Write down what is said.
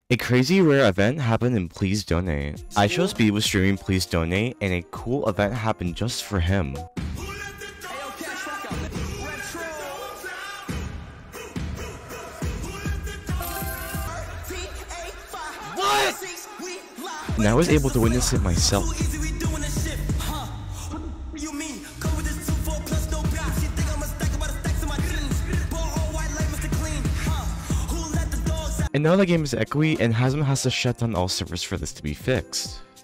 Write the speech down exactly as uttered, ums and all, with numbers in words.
A crazy rare event happened in Please Donate. Ishowspeed was streaming Please Donate, and a cool event happened just for him. What? And I was able to witness it myself. And now the game is echoey, and Hasm has to shut down all servers for this to be fixed.